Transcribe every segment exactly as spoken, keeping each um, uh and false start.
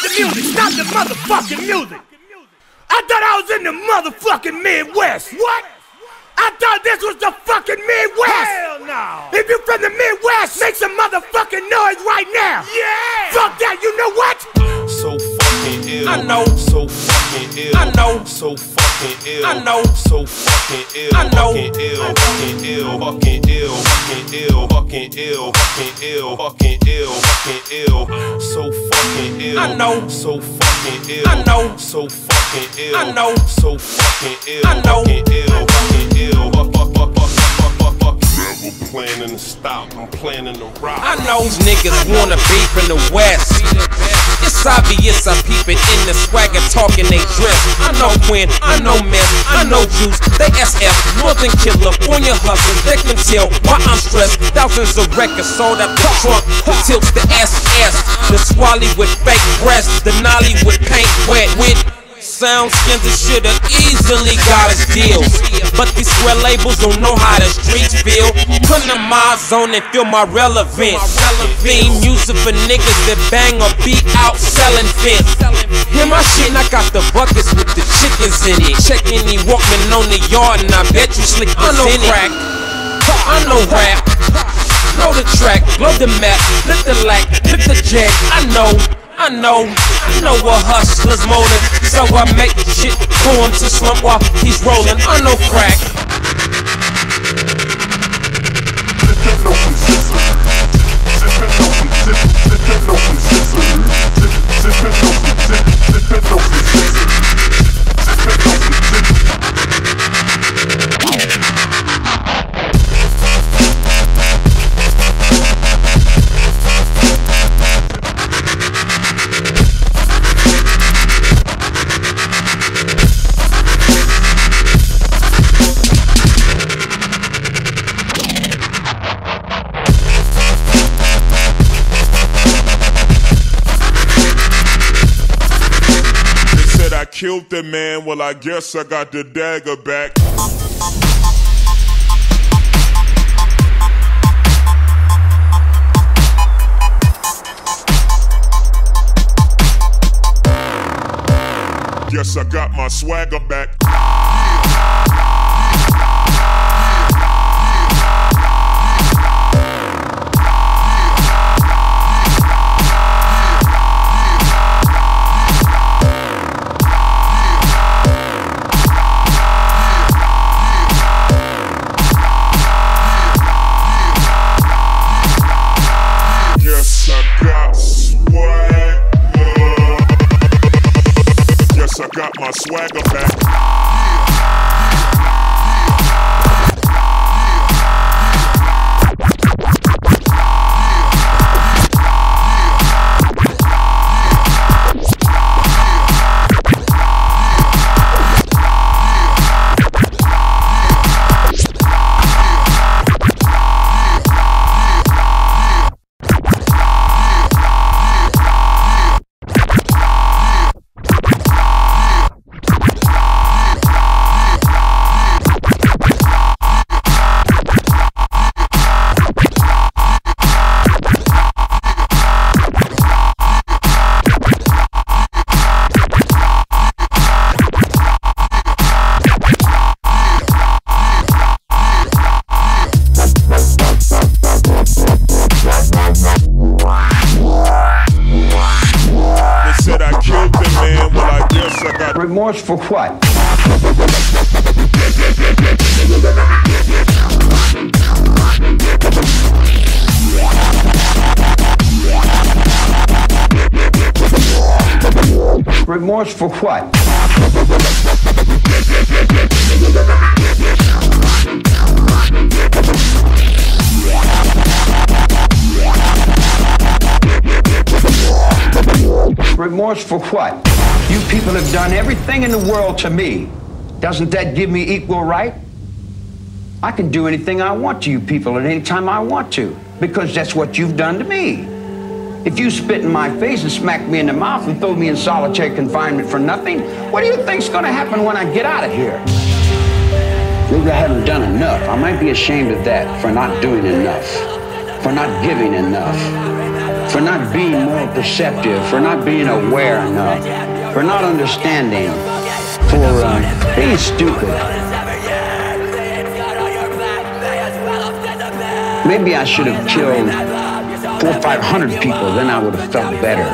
the music, stop the motherfucking music. I thought I was in the motherfucking Midwest. What? I thought this was the fucking Midwest. Hell no. If you're from the Midwest, make some motherfucking noise right now. Yeah. Fuck that, you know what? So fucking ill. I know. So fucking ill. I know. So fucking ill. I know. So fucking ill. I know. Fucking ill. Fucking ill. Fucking ill. Fucking ill. Fucking ill. Fucking ill. Fucking ill. Fucking ill. So fucking ill. I know. So fucking ill. I know. So fucking ill. I know. So fucking ill. I know. Fucking ill. Fucking ill. Fuck, fuck, fuck, fuck, fuck, fuck, fuck. Never planning to stop. I'm planning to rock. I know these niggas wanna be from the West. It's obvious I peep it in the swagger talking they dress. I know Quinn, I know Mess, I know Juice, they S F, more than killer on your hustle. They can tell why I'm stressed. Thousands of records sold out the trunk. Who tilts the S S? The Swally with fake breasts, the Nolly with paint wet with sound skins and shit have easily got us deals. But these square labels don't know how the streets feel. Come to my zone and feel my relevance. Theme music for niggas that bang or beat out selling fence. Hear my shit and I got the buckets with the chickens in it. Check any Walkman on the yard and I bet you slick this in it. I know crack, I know rap, know the track, blow the map, flip the lack, flip the jack. I know. I know, I know a hustler's motive, so I make shit pour him to slump while he's rolling. I know crack. Killed the man, well I guess I got the dagger back. Guess I got my swagger back. Got my swagger back. Remorse for what? Remorse for what? Remorse for what? You people have done everything in the world to me. Doesn't that give me equal right? I can do anything I want to you people at any time I want to, because that's what you've done to me. If you spit in my face and smack me in the mouth and throw me in solitary confinement for nothing, what do you think's gonna happen when I get out of here? Maybe I haven't done enough. I might be ashamed of that, for not doing enough, for not giving enough, for not being more perceptive, for not being aware enough, for not understanding, for uh, being stupid. Maybe I should have killed four or five hundred people, then I would have felt better.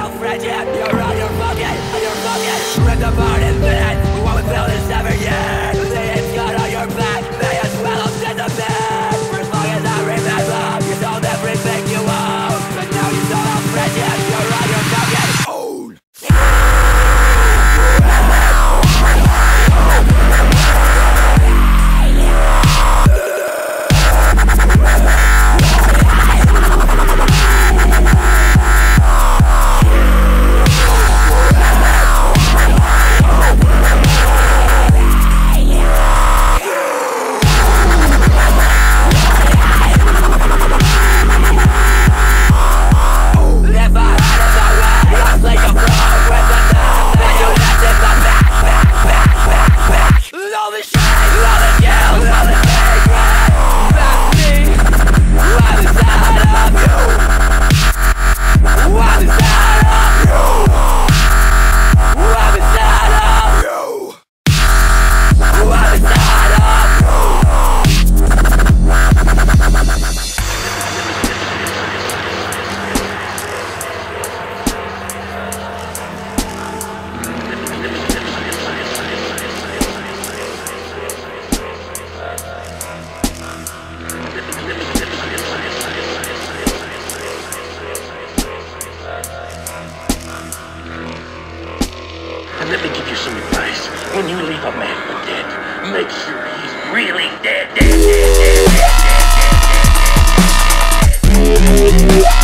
And let me give you some advice. When you leave a man for dead, make sure he's really dead, dead, dead, dead, dead, dead.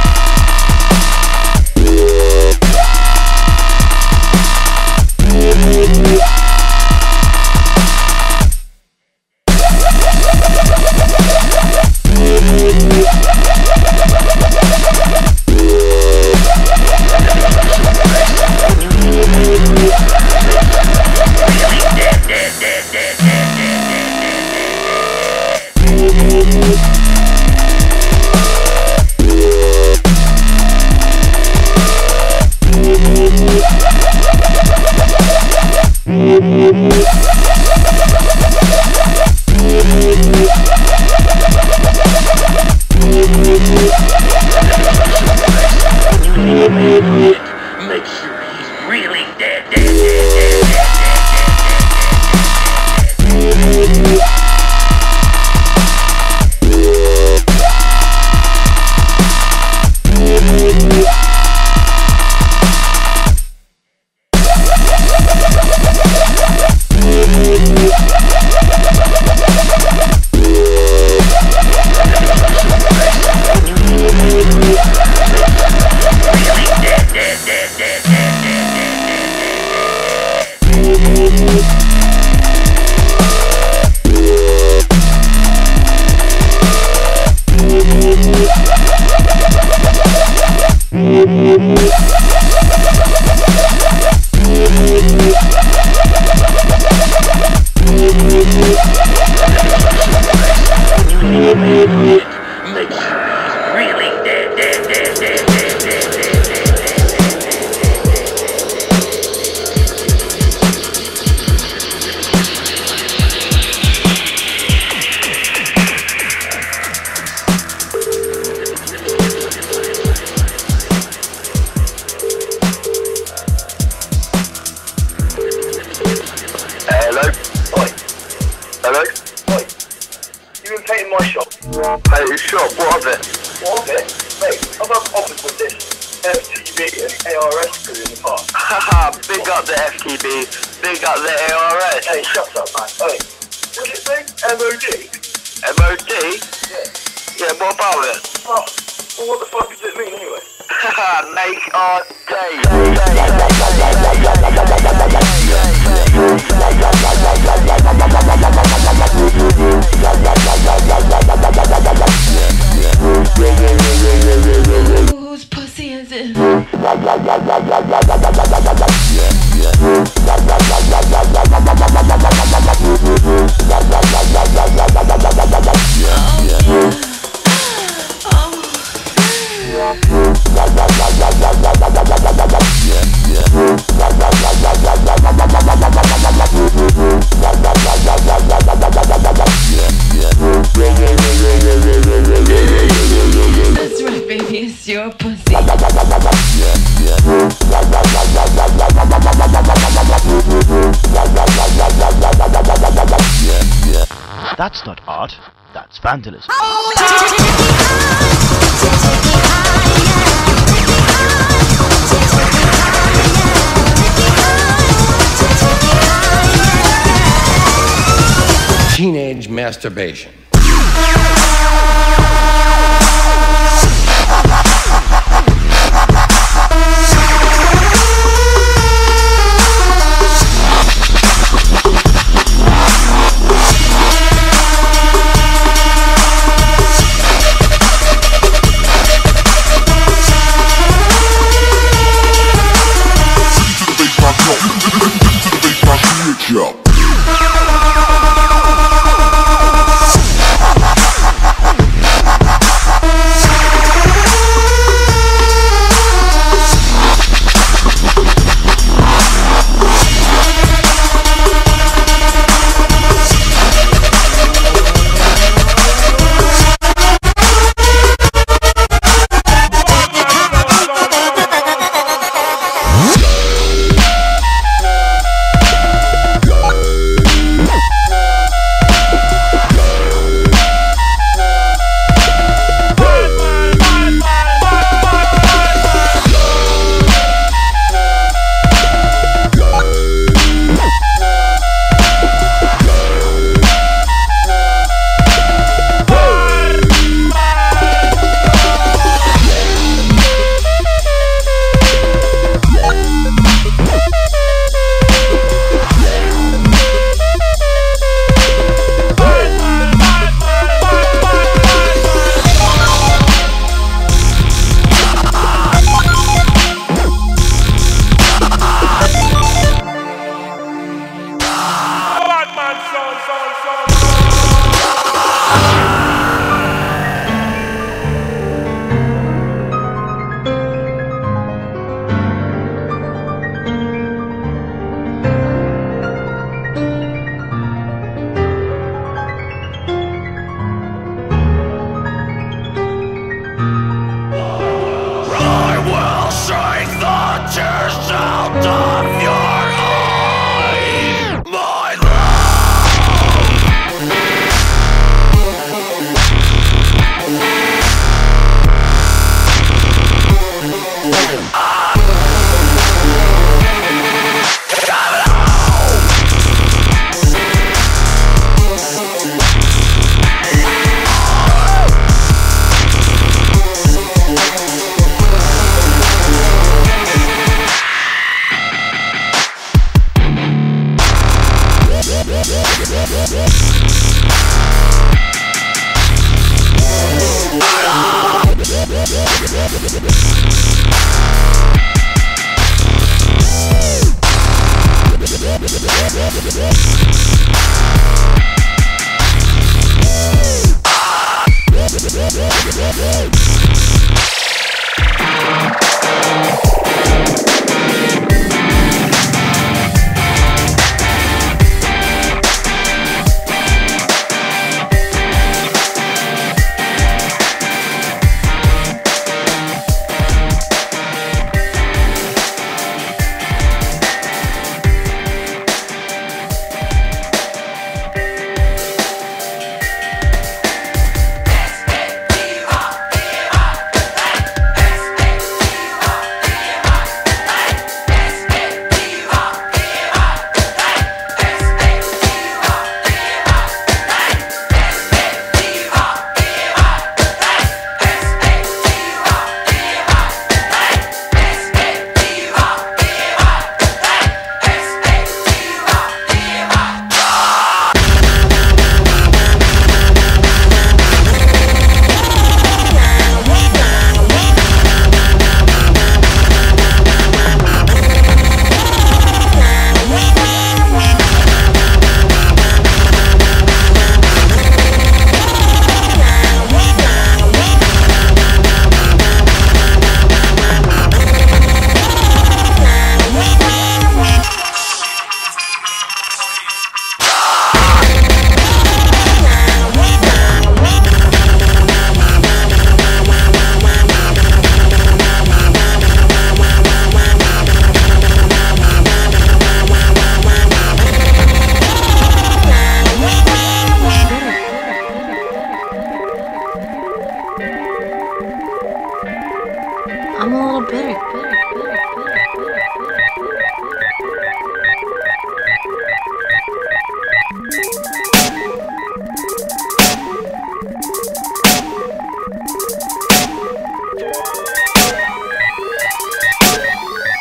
Make sure he's really dead, dead, dead, dead, dead, make sure he's really dead, dead, dead, dead, dead, dead, dead. Hello? Oi. Hello? Oi. You been painting my shop? Hey, your shop, what of it? What of it? Mate, I've had offers with this F T B and A R S crew in the past. Haha, big up the F T B, big up the A R S. Hey, shut up, man. Oi. What's it say? M O D? M O D? Yeah. Yeah, what about it? Oh, well, what the fuck does it mean anyway? Haha, make our day. Whose pussy is it? Oh, yeah. Oh. That's not art, that's vandalism. Teenage masturbation. Yo.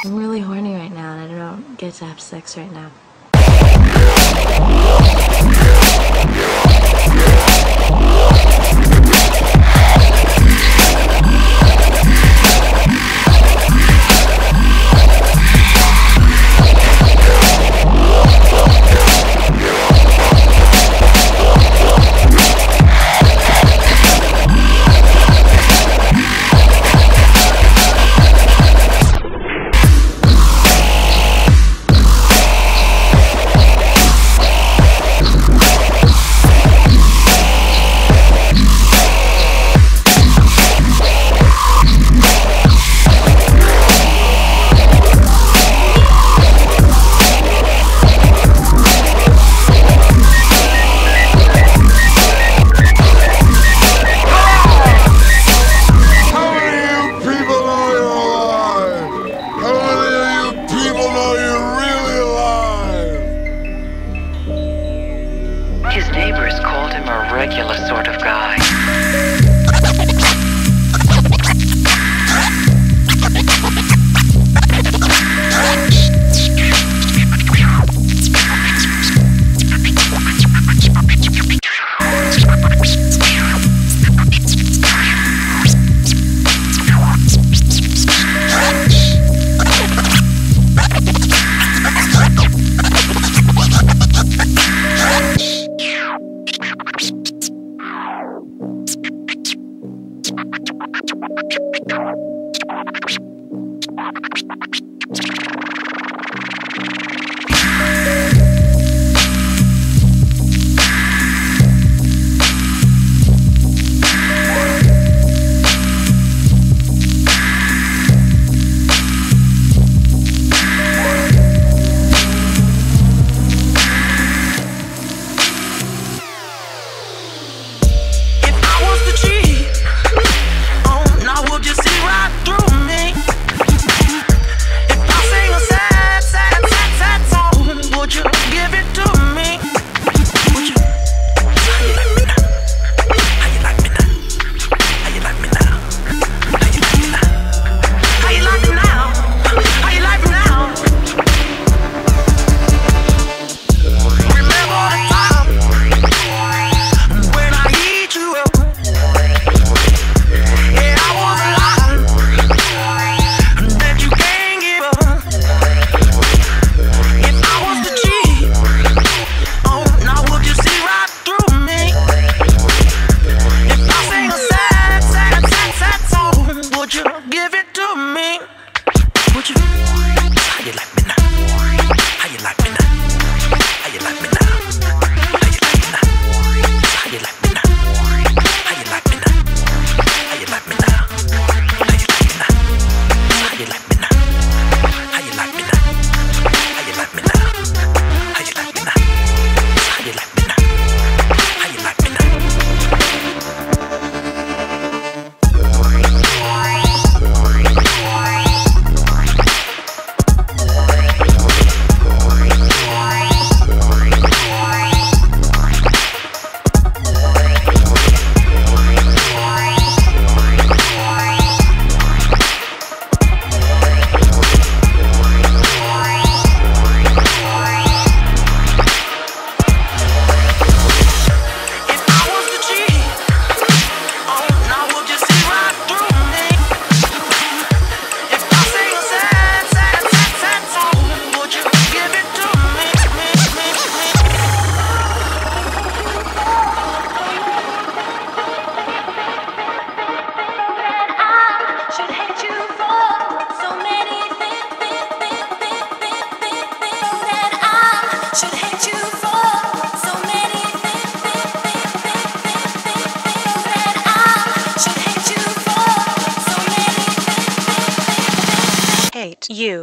I'm really horny right now and I don't get to have sex right now. You.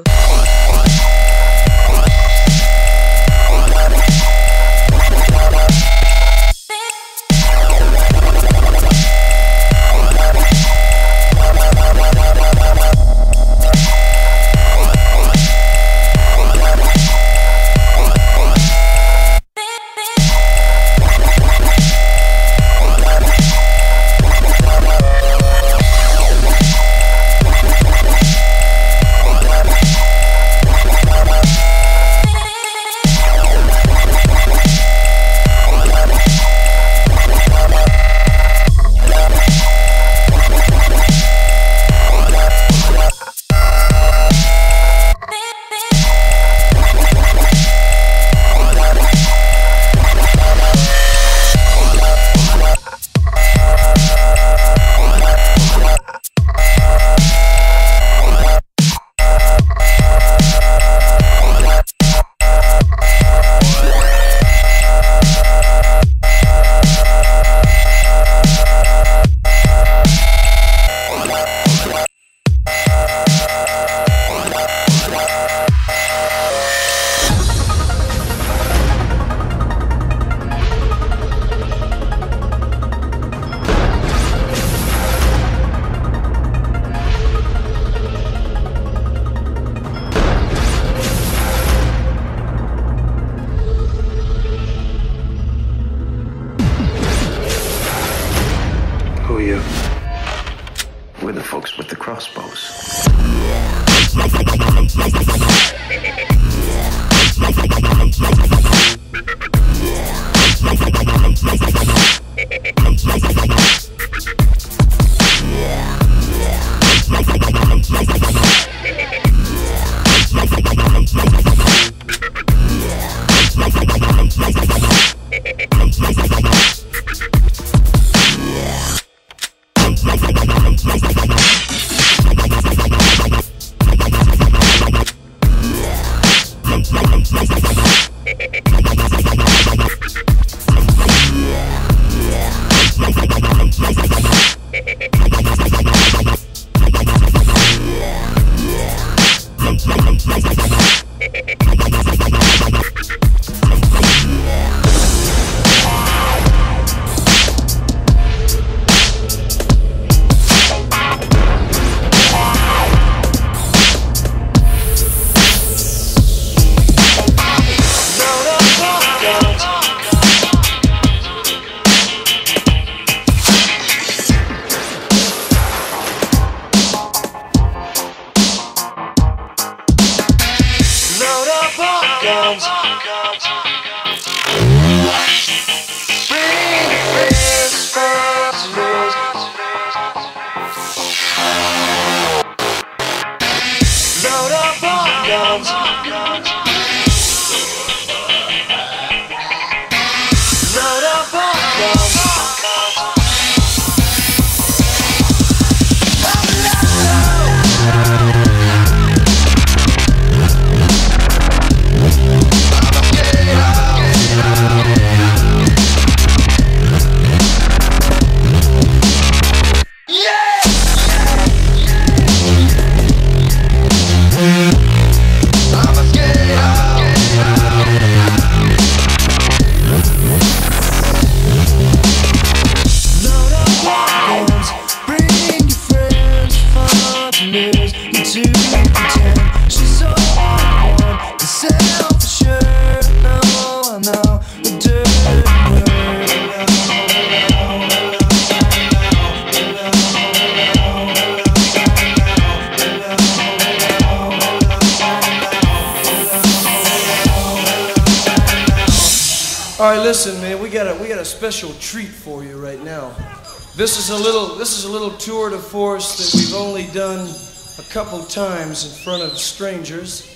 Listen, man, we got a we got a special treat for you right now. This is a little this is a little tour de force that we've only done a couple times in front of strangers,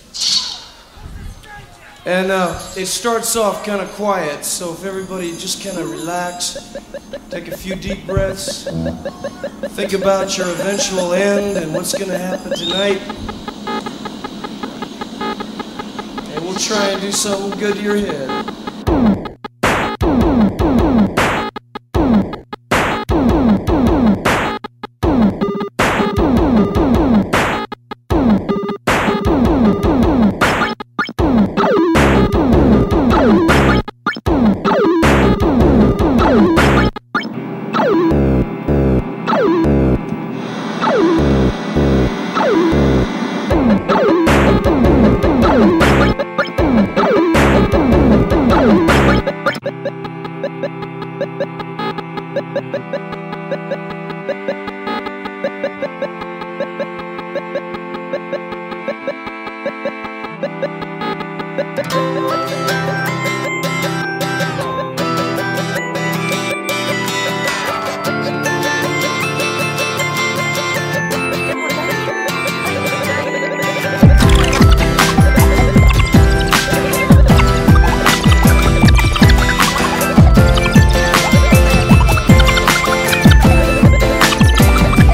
and uh, it starts off kind of quiet. So if everybody just kind of relax, take a few deep breaths, think about your eventual end and what's going to happen tonight, and we'll try and do something good to your head.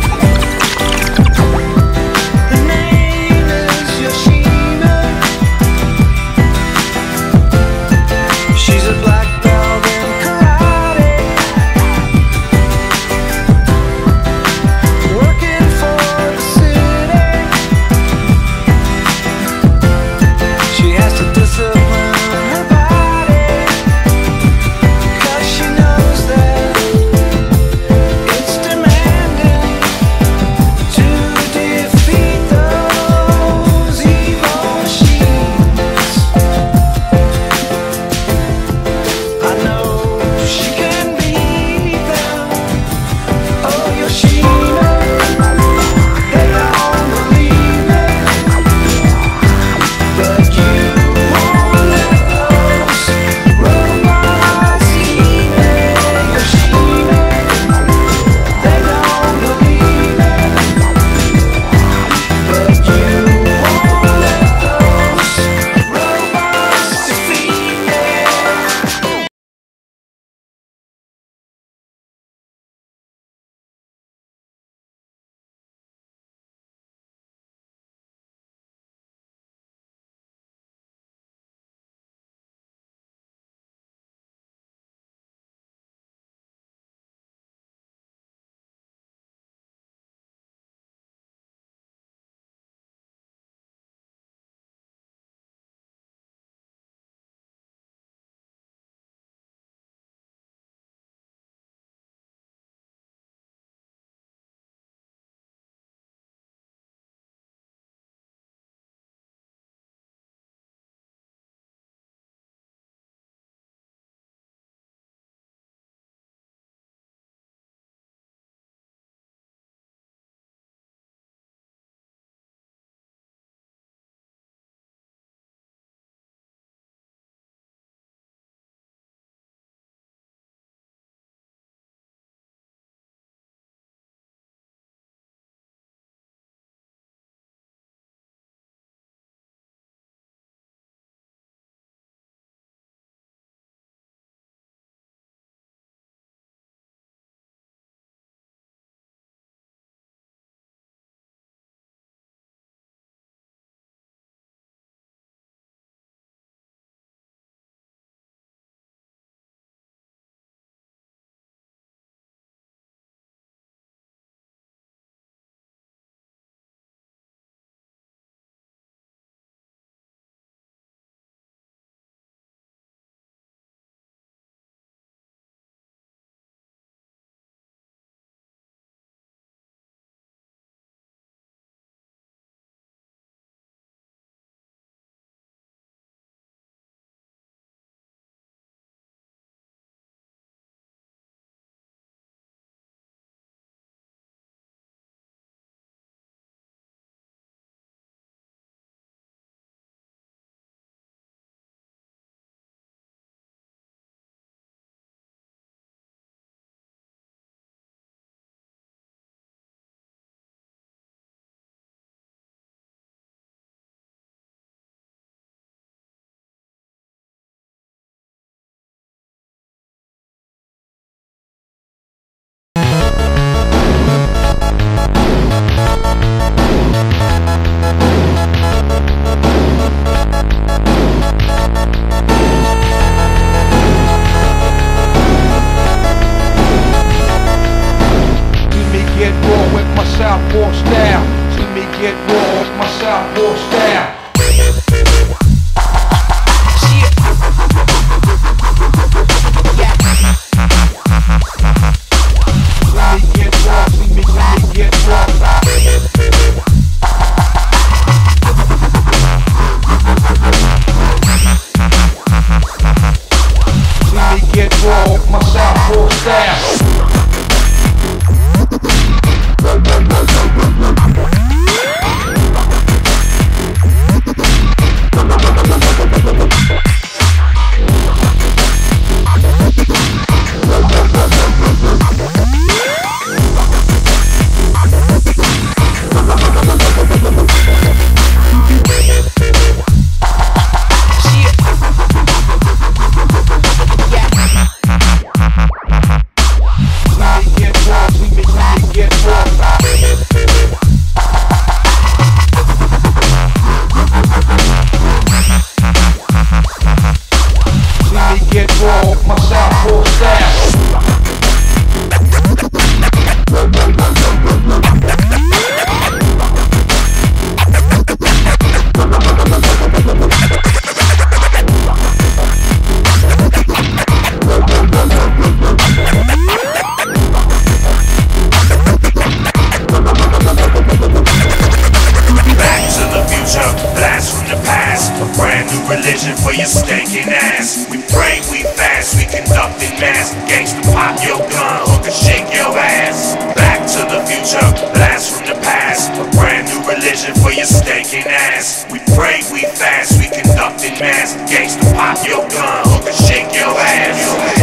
The name is Yoshino. new religion for your stinking ass. We pray, we fast, we conduct in mass. Gangsta pop your gun, hook and shake your ass. Back to the future, blast from the past. A brand new religion for your stinking ass. We pray, we fast, we conduct in mass. Gangsta pop your gun, hook and shake your ass.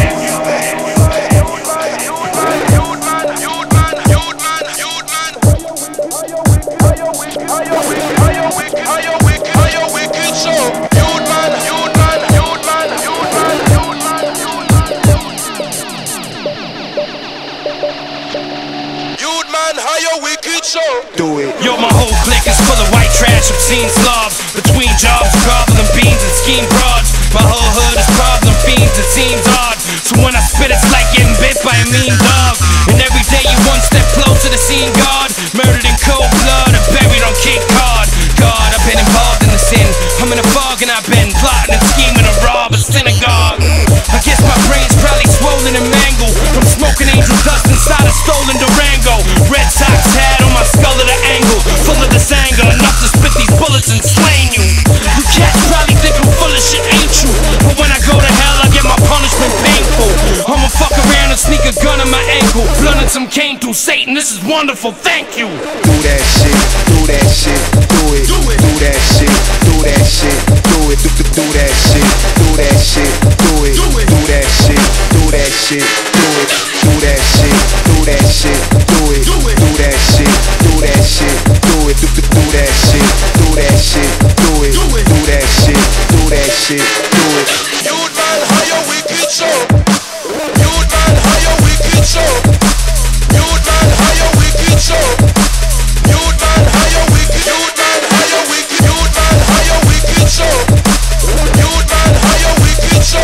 Do it. Yo, my whole clique is full of white trash, obscene slobs. Between jobs, gobbling beans and scheme broads. My whole hood is problem fiends, it seems odd. So when I spit, it's like getting bit by a mean dog. And every day you one step closer to seeing God. Murdered in cold blood and buried on Cape Cod. God, I've been involved in the sin. I'm in a fog and I've been plotting and scheming to rob a synagogue. I guess my brain's probably swollen and mangled from smoking angel dust inside a stolen Durango. Red Sox hat on my skull at an angle, full of this anger, enough to spit these bullets and slain you. You cats probably think I'm full of shit, ain't you? But when I go to hell, I get my punishment painful. I'ma fuck around and sneak a gun in my ankle, blunting some cane through Satan. This is wonderful, thank you. Do that shit, do that shit, do it, do it, do that shit, do that shit, do it, do, do, do that shit, do that shit, do it, do it, do that shit, do that shit, do it, do that shit, do that shit, do it, do it, do that shit, do that shit, do it, do, do, do that shit, do that shit, do it, do it, do that shit, do that shit, do it. You'd man, how your wicked show. You'd man, how your wicked show. You'd man, how your wicked show. You'd man, how your wicked. You'd man, how your wicked. You'd man, how your wicked show. You'd man, how your wicked show.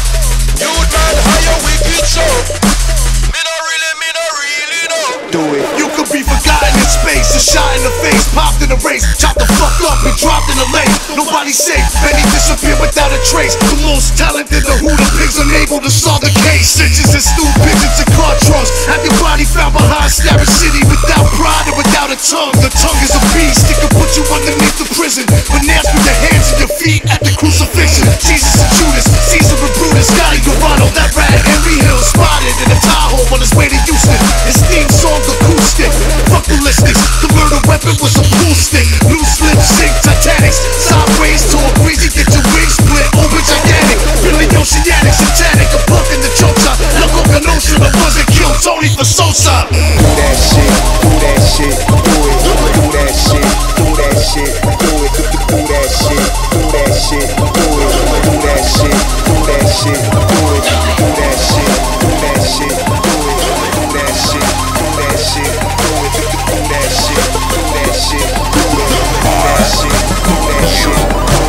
You'd man, how your wicked show. Me no really, me no really know. Do it. You could be forgotten in space, a shot in the face, popped in a race, chopped the fuck up and dropped in a lane. Nobody safe, many disappear without a trace. The most talented, the who the pigs unable to solve the case. Stitches and stew pigeons and car trunks. Have your body found behind Starry City without pride and without a tongue. The tongue is a beast, it can put you underneath the prison. But nails with your hands and your feet at the crucifixion. Jesus and Judas, Caesar and Brutus, Scotty Guarano, that rat Henry Hill spotted in a Tahoe on his way to Houston. His theme song acoustic, fuck ballistics. The murder weapon was a pool stick. Loose lips sink Titanics, sideways to a breezy, get your wings split. Open gigantic, Billy Oceanic, satanic. A buck in the choke top, Loco Canosa, the wasn't killed Tony for Sosa. Do that shit, do that shit, do it, do that shit, do that shit, do it, do, do, do that shit, do that shit, do it, do that shit, do that shit, do it, do that shit, do that shit, do it, do that shit, do that shit, do it, do, do, do that shit, do that shit, do it, do that shit, do that shit, do it.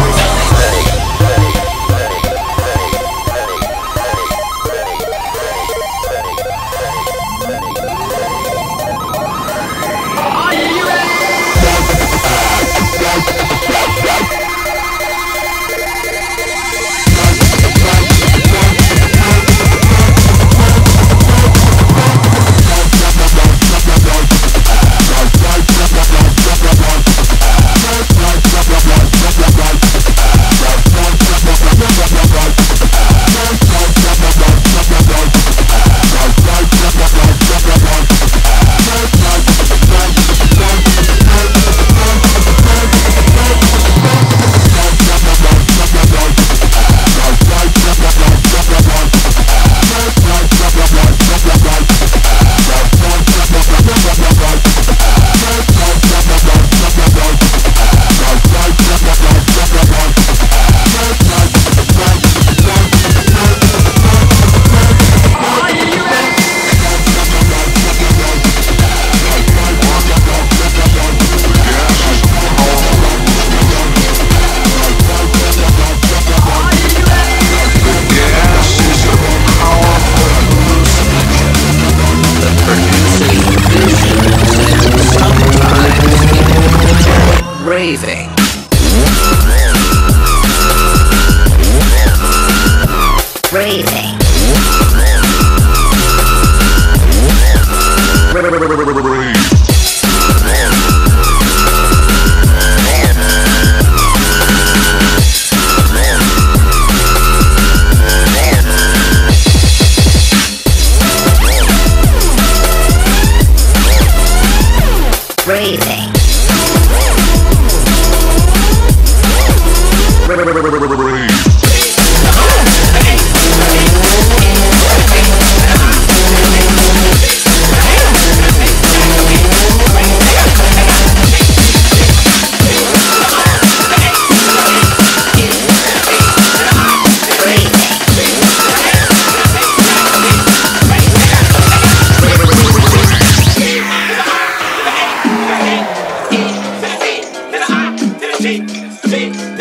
Raving. Raving.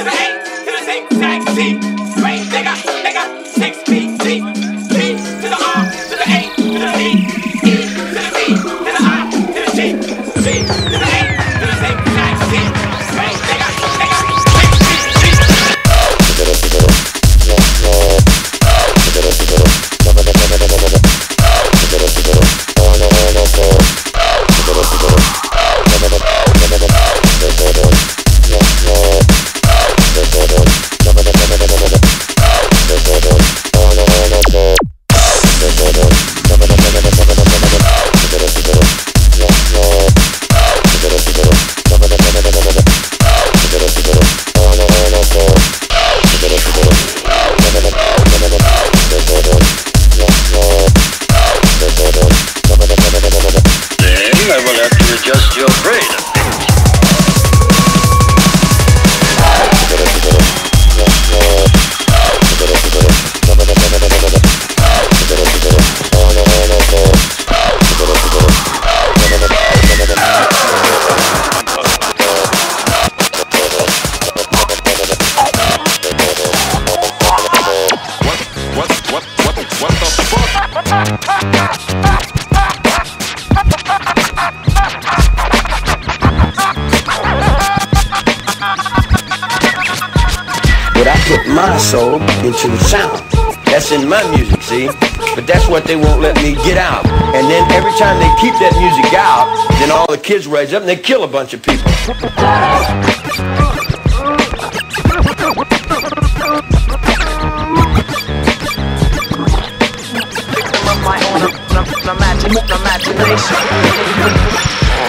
the A to the zigzag Z. Great nigga, nigga, six feet deep. B to the R to the A to the D. E to the B to the I to the G. B to the A to the zigzag Z. Great nigga, nigga, six feet deep. My soul into the sound. That's in my music, see? But that's what they won't let me get out. And then every time they keep that music out, then all the kids rise up and they kill a bunch of people. My own imagination.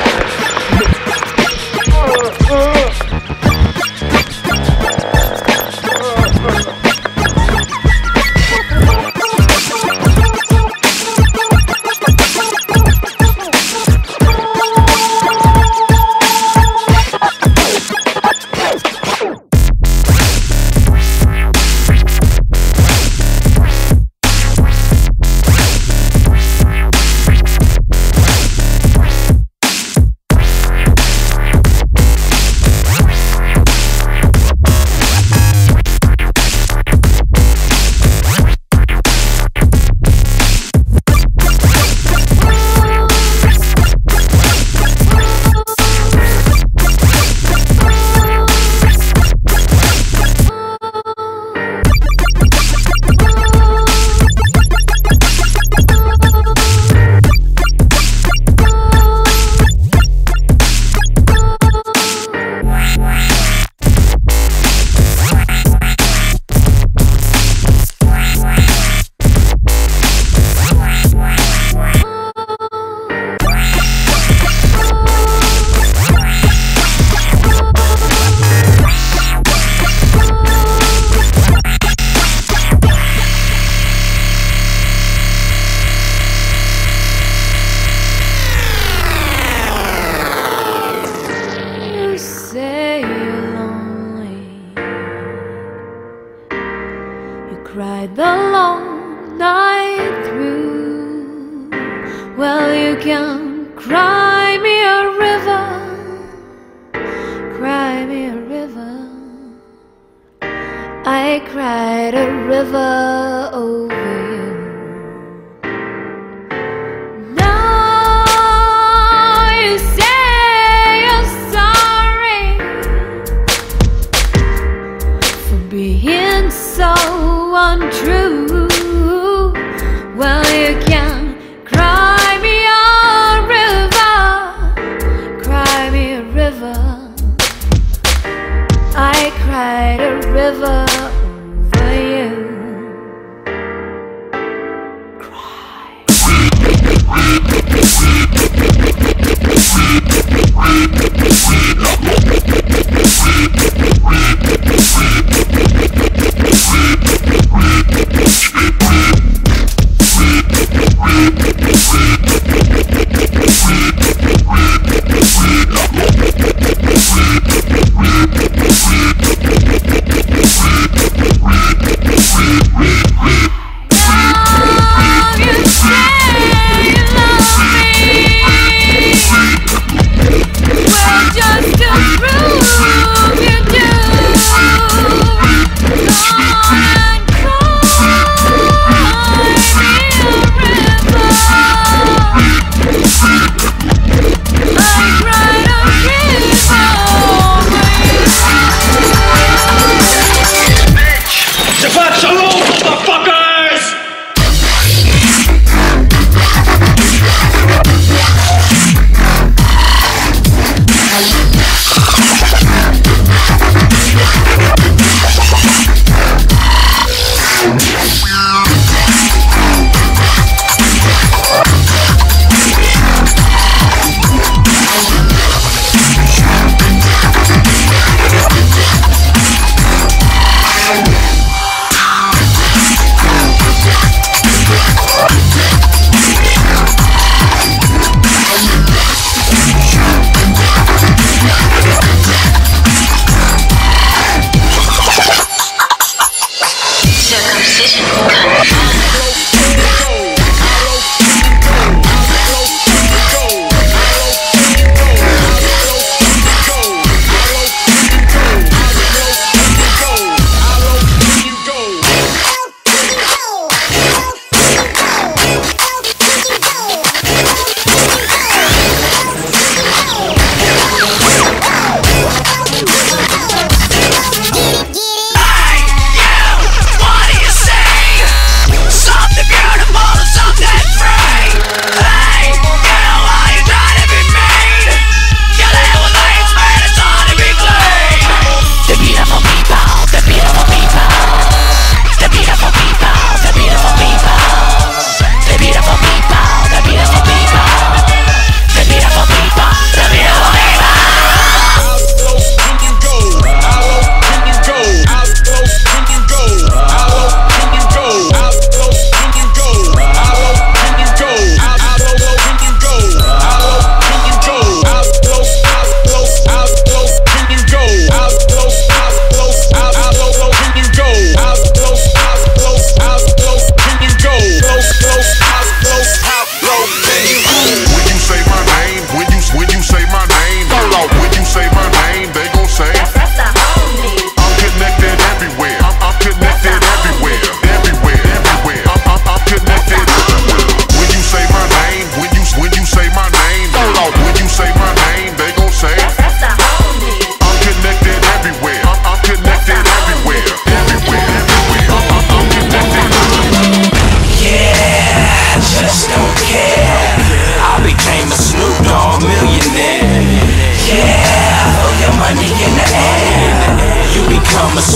cried the long night through. Well, you can cry me a river, cry me a river. I cried a river over you. Now you say you're sorry for being so untrue. Well, you can cry me a river, cry me a river. I cried a river over you. Cry.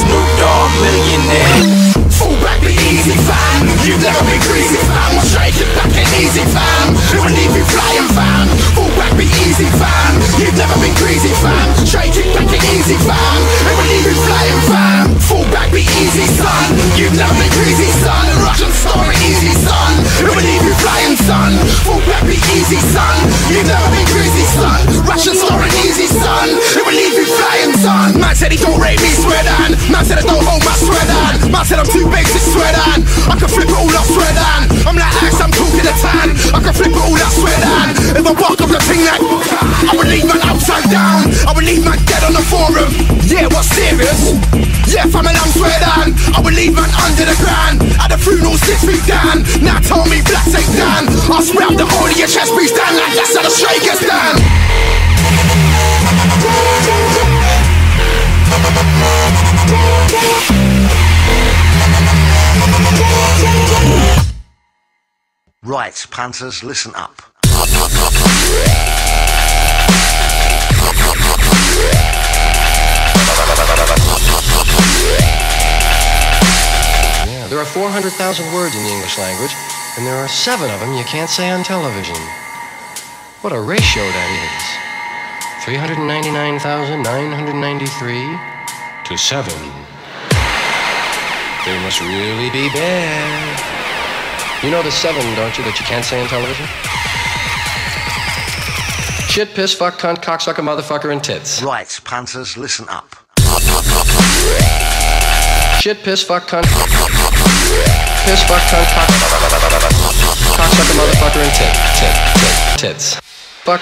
Snoop Dogg millionaire. Fall back, be easy, fam. You've never been greasy, fam. I'll straight it back and easy, fam. It will leave you flying, fam. Fall back, be easy, fam. You've never been greasy, fam. Straight it back and easy, fam. It will leave you flying, fam. Fall back, be easy, son. You've never been greasy, son. Russian story, easy, son. It will leave you flying, son. Fall back, be easy, son. You've never been greasy, son. Russian story, easy, son. It will leave you flying, son. Man said he don't rate me, swear down. Man said I don't hold my swear down. Man said I'm too big to swear down. I can flip it all up, swear down. I'm like Axe, I'm talking the tan. I can flip it all up, swear down. If I walk up the thing like I would leave man upside down. I would leave man dead on the forum. Yeah, what's serious? Yeah, fam and I'm swear down. I would leave man under the ground. At the funeral six feet down. Now tell me black take down. I'll scrap the whole of your chest piece down. Like that's how the straight gets down. Right, Panthers, listen up. Yeah, there are four hundred thousand words in the English language, and there are seven of them you can't say on television. What a ratio that is. three hundred ninety-nine thousand nine hundred ninety-three to seven. They must really be bad. You know the seven, don't you, that you can't say on television? Shit, piss, fuck, cunt, cocksucker, motherfucker, and tits. Right, Panthers, listen up. Shit, piss, fuck, cunt. Piss, fuck, cunt, cock, cocksucker, motherfucker, and tit. Tit, tit, tits. Fuck.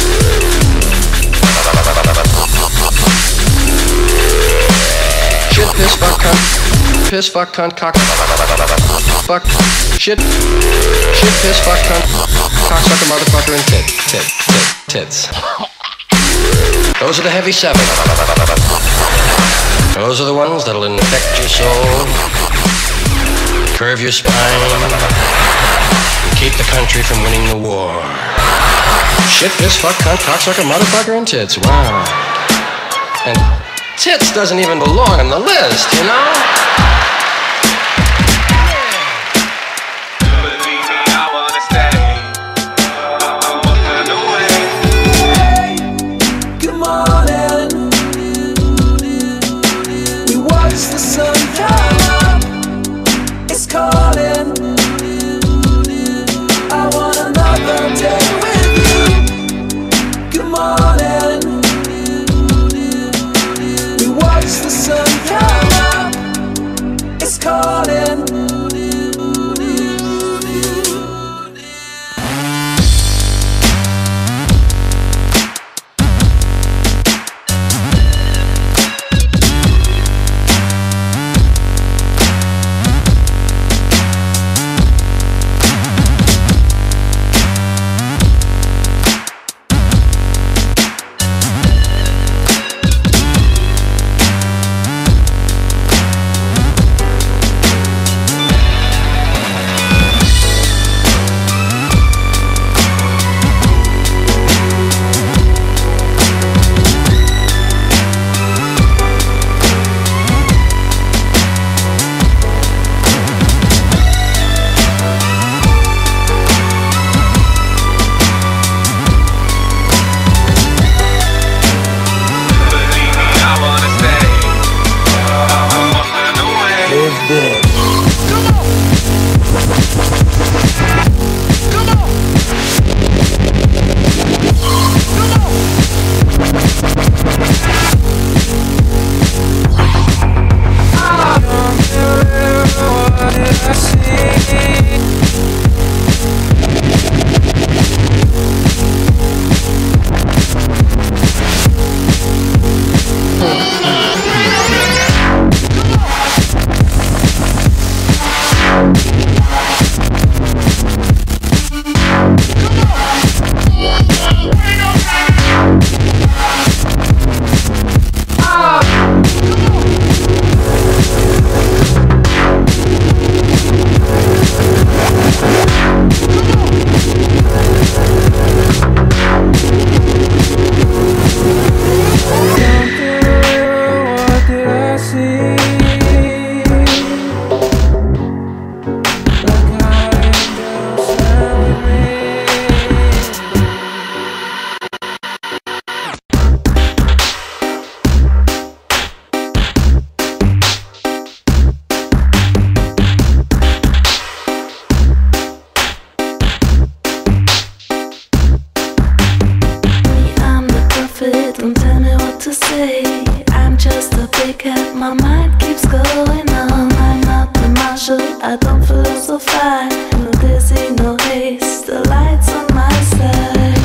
Shit, piss, fuck, cunt. Piss, fuck, cunt, cock, fuck, shit, shit, piss, fuck, cunt, cocksucker, motherfucker, and tit, tit, tit, tits. Those are the heavy seven. Those are the ones that'll infect your soul, curve your spine, and keep the country from winning the war. Shit, piss, fuck, cunt, cocksucker, motherfucker, and tits. Wow. And tits doesn't even belong on the list, you know? mind keeps going on. I'm not the marshal, I don't philosophize. No dizzy, no haste, the light's on my side.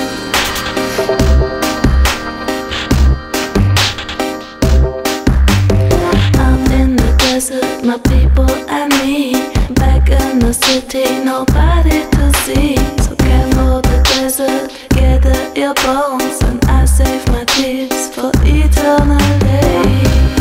Out in the desert, my people and me. Back in the city, nobody to see. So camel the desert, gather your bones, and I save my tears for eternally.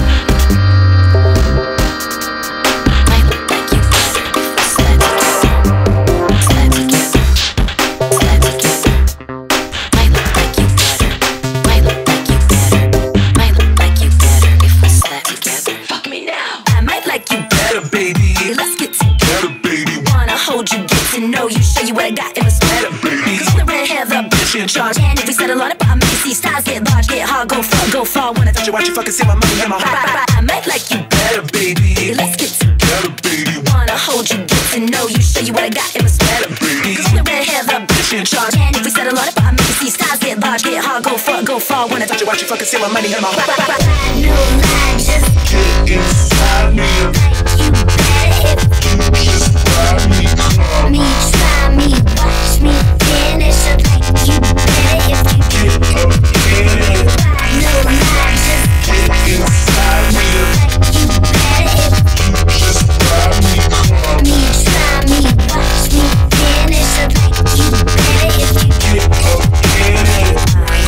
Charge. And if we settle on it, but I make these styles get large, get hard, go far, go far. Wanna touch you, watch you fucking see my money in my heart. I might like you better, baby. Let's get together, baby. Wanna hold you, get to know you, show you what I got in my sweater, baby. Cause the red hair, the bitch in charge. And if we settle on it, but I make these styles get large, get hard, go far, go far. Wanna touch you, watch you fucking see my money in my heart. I know I just get inside me. You better if you just ride me, come me, try me, watch me finish it like you. If you get up in it, no, I just get inside me. You better if you just ride me, come me, try me, watch me finish it like you. Better if you get up in it.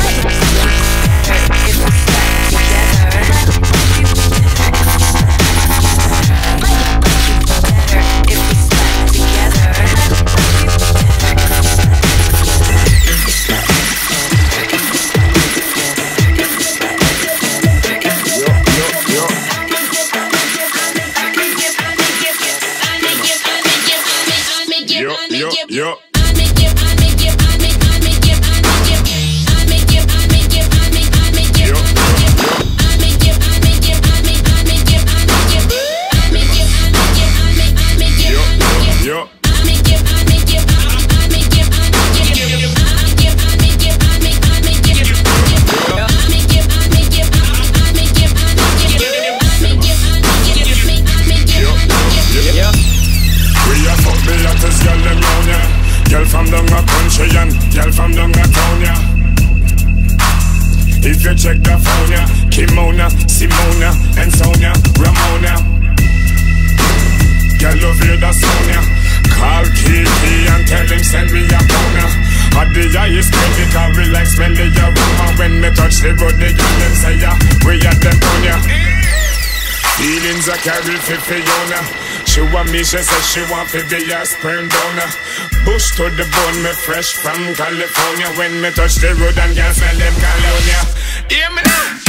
If we start together, if we start together. Yo, yo. Girl from down a country and girl from down a town, yeah. If you check the phone, yeah, Kimona, Simona, and Sonia, Ramona. Girl love you the Sonia. Call Kiki and tell him send me a phone. At the highest credit, I will like smell the aroma. When me touch the road, the girl them say, yeah, we at them on ya. Feelings I carry for Fiona. She want me, she says she want to be a sperm donor. Bush to the bone, me fresh from California. When me touch the road and girls smell them colonia. Hear me now.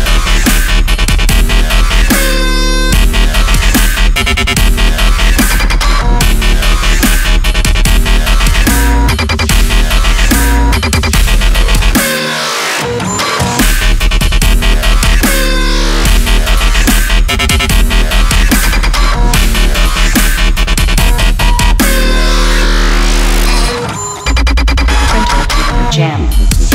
Jam.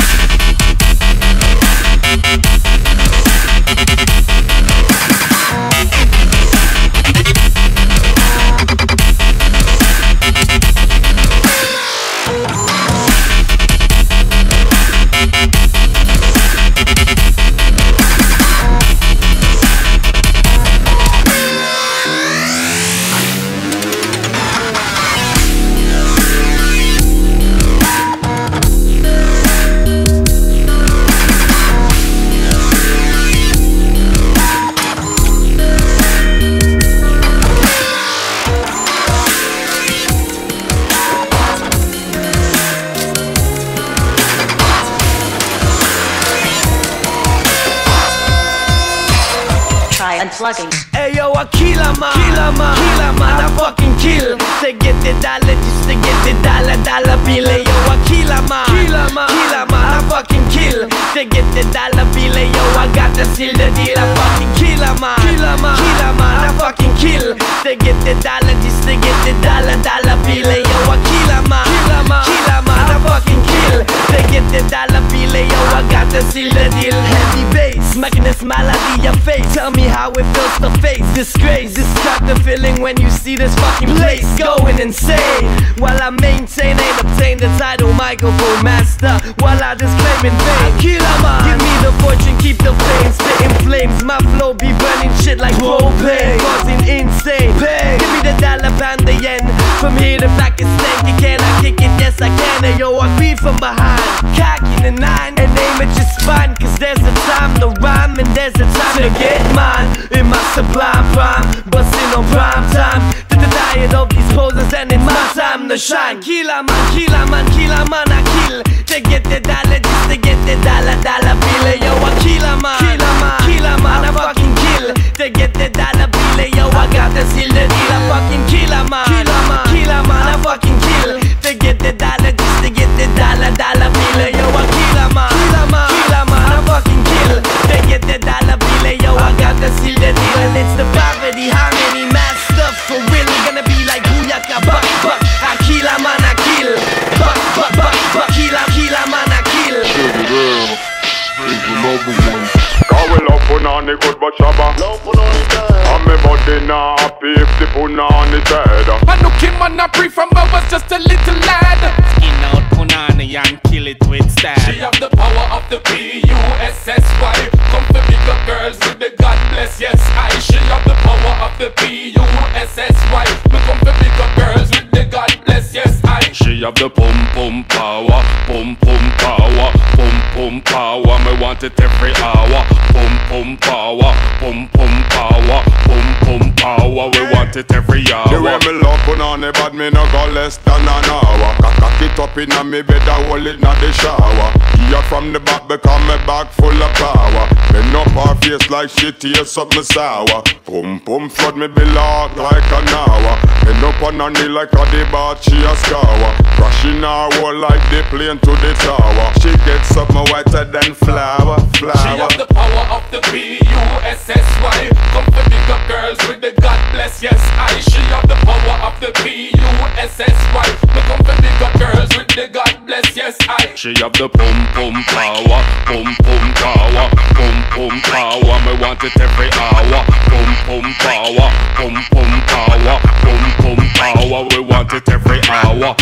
Unplugging. Hey yo, I kill a man, kill a man, kill a man, I fucking kill. To get the dollar, just to get the dollar, dollar bill. Hey yo, I kill a man, kill a man, kill a man, I fucking kill. To get the dollar bill. Hey yo, I got to seal the deal. I fucking kill a man, kill a man, kill a man, I fucking kill. To get the dollar, just to get the dollar, dollar bill. Hey yo, I kill a man, kill a man, kill a man, I fucking kill. To get the dollar bill. Hey yo, I got to seal the deal. Heavy bass, smacking the smile out of your face. Tell me how it feels to face disgrace. Describe the feeling when you see this fucking place going insane. While I maintain, ain't obtained the title microphone master. While I disclaim in vain, Killer man, give me the fortune, keep the fame, spitting flames. My flow be burning shit like propane, causing insane pain. Give me the dollar pound the yen. From here to Pakistan, you can I kick it? Yes I can. And yo, I beat from behind, cocky the nine, and aim at your spine. Cause there's a time to rhyme and there's a time to get mine. In my sublime prime, bustin' on prime time. To the diet of these poses, and it's my time to shine. Killer man, killer man, killer man, I kill. To get the dollar, just to get the dollar, dollar bill. Yo, I killer man, killer man, killer man, I fucking kill. To get the dollar bill, yo, I got the seal the deal. I fucking killer man, killer man, killer man, I fucking kill. To get the dollar, just to get the dollar, dollar bill. Yo, I killer man, killer man, killer man, I fucking kill. To get the dollar bill, yo, I got the seal the deal. And it's the poverty, harmony, mad stuff. For really gonna be like booyaka, buck, buck. I kill a man, I kill. Buck, buck, buck, buck. Kill a, kill a man, I kill. Cause we love punani good but shabba. Love punani dead. And me body not happy if the punani dead. I know Kim and I pre from I was just a little lad. Skin out punani and kill it with stab. She have the power of the P U S S Y. Come for bigger girls with the God bless yes I. She have the power of the P U S S Y. Me come for bigger girls with the God bless yes I. She have the pum pum power, pum pum power, pum pum power. Me want it every hour. Pum pum power, pum pum power, pum pum power. We want it every hour. The way me love punani bad, me no go less than an hour. Cock it up inna me bed and hold it inna the shower. Here from the back because me back full of power. Bend up her face like she taste up me sour. Pum pum flood me below like an hour. Bend up on her knee like a debauch, she a scour. Crashing her wall like the plane to the tower. She gets up my whiter than flour, flour. She have the power of the P U S S Y. Come for bigger girls with the God bless yes I. She have the power of the P U S S Y. Me come for bigger girls with the God bless yes I. She have the pum pum power, pum pum power, pum pum power. Me want it every hour. Pum pum power, pum pum power, pum pum power. We want it every hour.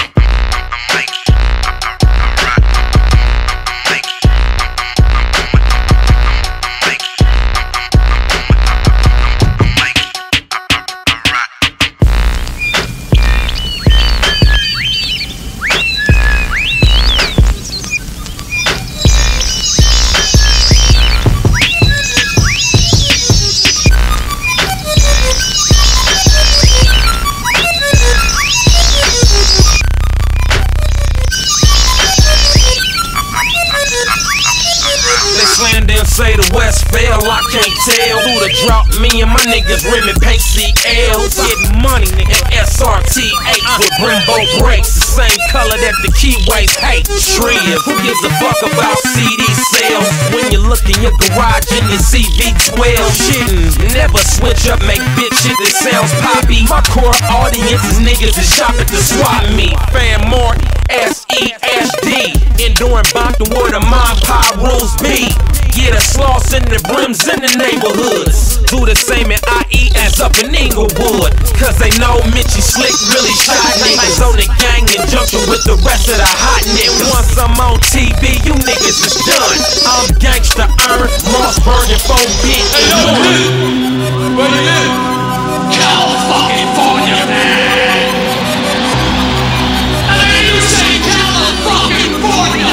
Say the West fell, I can't tell who to drop. Me and my niggas rimming paint C Ls, getting money, nigga. S R T eight with Brembo brakes, the same color that the Keyways hate. Shred, who gives a fuck about C D sales? When you look in your garage and you see V twelve shitting, never switch up, make bitch shit that sounds poppy. My core audience is niggas that shop at the swap meet. Fan Martin, S E S D, enduring Bompton where the mob pie rules be. Get a sloss in the brims in the neighborhoods. Do the same in I E as up in Inglewood. Cause they know Mitchie Slick really shot niggas on the gang in junction with the rest of the hot niggas. Once I'm on T V, you niggas is done. I'm gangsta earn, Mossberg and four bit. Hey yo, where you live? California, man. And then you say California.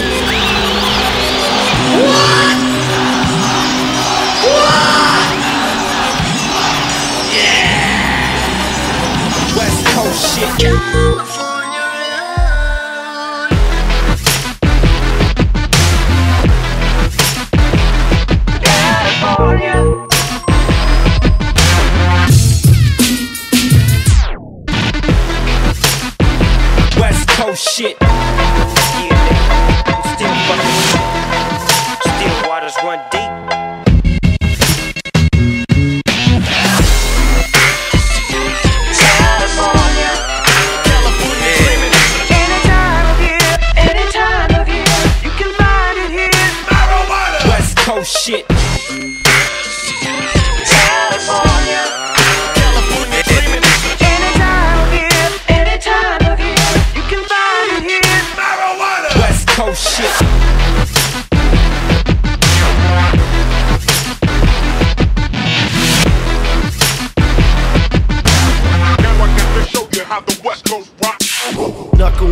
What? What? Yeah. West Coast shit. California. California. West Coast shit. Run deep. California,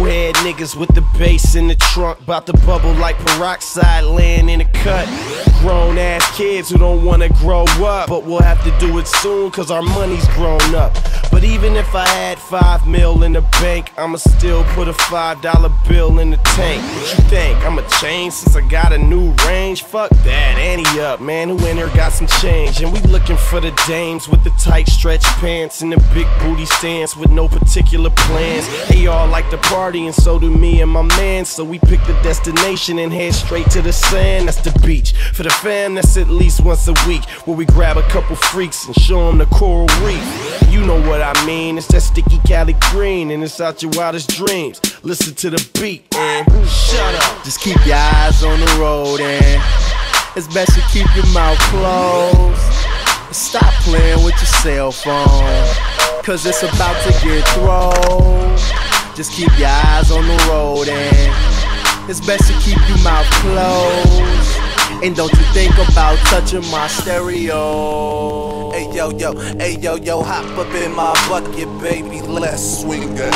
head niggas with the bass in the trunk, bout to bubble like peroxide laying in a cut. Grown ass kids who don't wanna grow up, but we'll have to do it soon cause our money's grown up. But even if I had five mil in the bank, I'ma still put a five dollar bill in the tank. What you think? I'ma change since I got a new range? Fuck that, ante up, man. Who in here got some change? And we looking for the dames with the tight stretch pants and the big booty stance with no particular plans. They all like to party and so do me and my man. So we pick the destination and head straight to the sand. That's the beach. For the fam, that's at least once a week, where we grab a couple freaks and show them the coral reef. You know what I mean, it's that sticky Cali green and it's out your wildest dreams. Listen to the beat and shut up. Just keep your eyes on the road and it's best to keep your mouth closed. Stop playing with your cell phone, cause it's about to get thrown. Just keep your eyes on the road and it's best to keep your mouth closed. And don't you think about touching my stereo. Hey yo yo, hey yo yo, hop up in my bucket, baby. Let's swing that.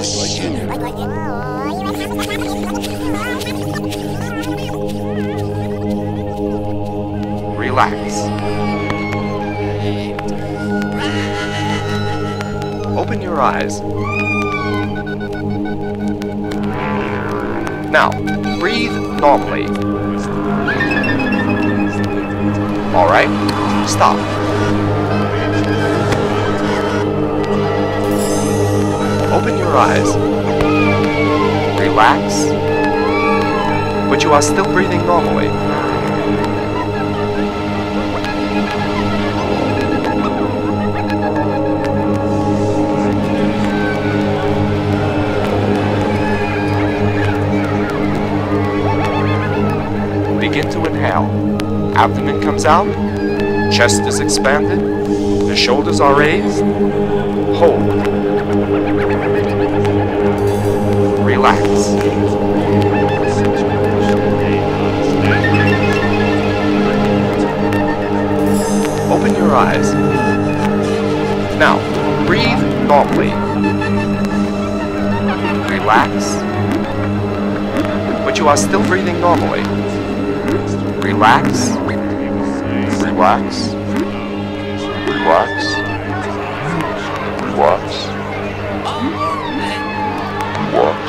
Relax. Open your eyes. Now, breathe normally. Alright, stop. Open your eyes. Relax. But you are still breathing normally. Begin to inhale. Abdomen comes out, chest is expanded, the shoulders are raised. Hold. Relax. Open your eyes. Now, breathe normally. Relax. But you are still breathing normally. Relax. Relax. Relax. Relax. Relax.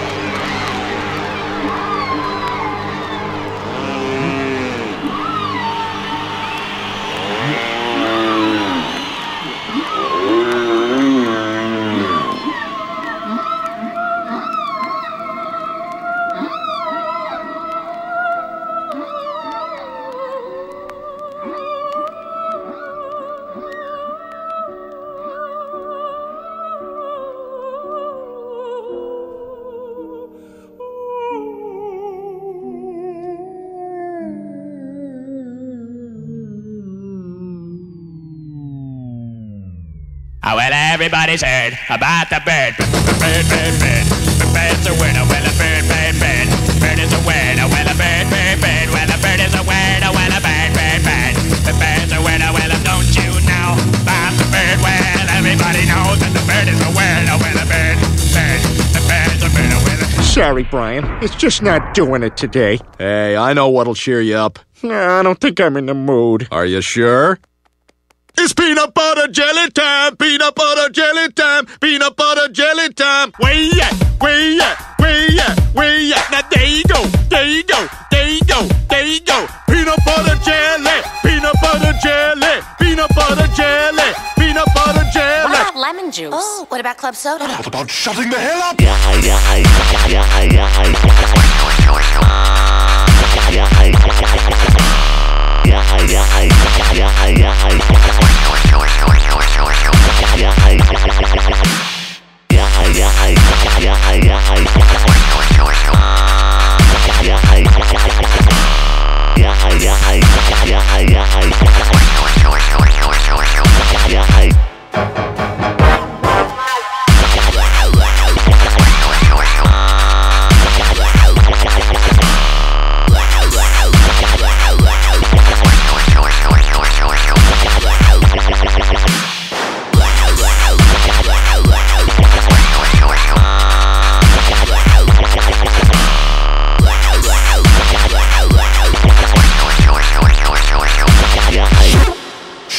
Oh, well, everybody's heard about the bird. Bird, bird, bird. The bird's a word. Oh, well, a bird, bird, bird. Bird is a word. Oh, well, a bird, bird, bird. Well, a bird is a word. Oh, well, a bird, bird, bird. The bird's a word. Oh, well, don't you know about the bird? Well, everybody knows that the bird is a word. Oh, well, a bird, bird. The bird's a bird. Oh, well, a... Sorry, Brian. It's just not doing it today. Hey, I know what'll cheer you up. No, I don't think I'm in the mood. Are you sure? It's peanut butter jelly time, peanut butter jelly time, peanut butter jelly time. Where you at? Where you at? Where you at? Where you at? Now there you go, there you go, there you go, there you go. Peanut butter jelly, peanut butter jelly, peanut butter jelly, peanut butter jelly. What about lemon juice? Oh, what about club soda? What about shutting the hell up?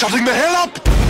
shutting the hell up!